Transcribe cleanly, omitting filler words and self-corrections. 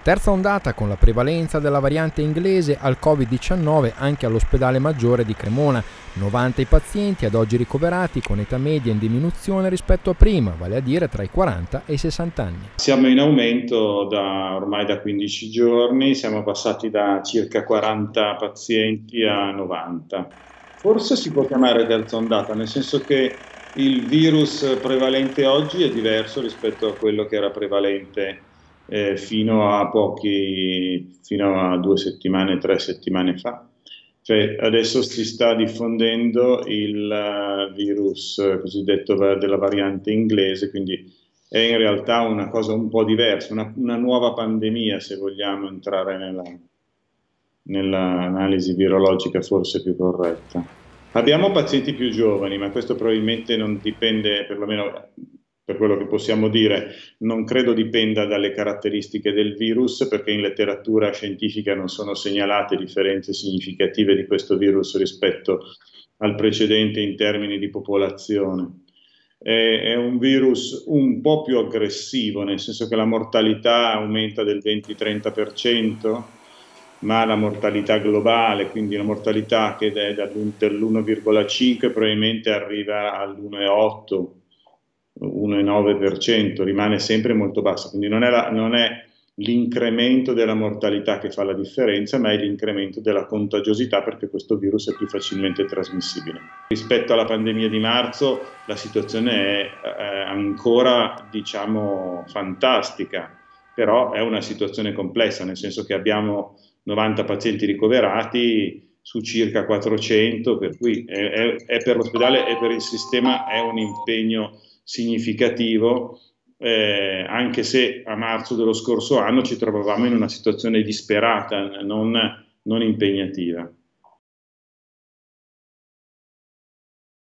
Terza ondata con la prevalenza della variante inglese al Covid-19 anche all'ospedale maggiore di Cremona. 90 i pazienti ad oggi ricoverati con età media in diminuzione rispetto a prima, vale a dire tra i 40 e i 60 anni. Siamo in aumento ormai da 15 giorni, siamo passati da circa 40 pazienti a 90. Forse si può chiamare terza ondata, nel senso che il virus prevalente oggi è diverso rispetto a quello che era prevalente fino a 2 settimane, 3 settimane fa. Cioè, adesso si sta diffondendo il virus cosiddetto della variante inglese, quindi è in realtà una cosa un po' diversa, una nuova pandemia, se vogliamo entrare nell'analisi virologica forse più corretta. Abbiamo pazienti più giovani, ma questo probabilmente non dipende, perlomeno per quello che possiamo dire, non credo dipenda dalle caratteristiche del virus, perché in letteratura scientifica non sono segnalate differenze significative di questo virus rispetto al precedente in termini di popolazione. È un virus un po' più aggressivo, nel senso che la mortalità aumenta del 20-30%, ma la mortalità globale, quindi la mortalità che è dell'1,5 probabilmente arriva all'1,8, 1,9%, rimane sempre molto bassa, quindi non è l'incremento della mortalità che fa la differenza, ma è l'incremento della contagiosità, perché questo virus è più facilmente trasmissibile. Rispetto alla pandemia di marzo la situazione è ancora, diciamo, fantastica, però è una situazione complessa, nel senso che abbiamo 90 pazienti ricoverati su circa 400, per cui è per l'ospedale e per il sistema è un impegno significativo, anche se a marzo dello scorso anno ci trovavamo in una situazione disperata, non impegnativa.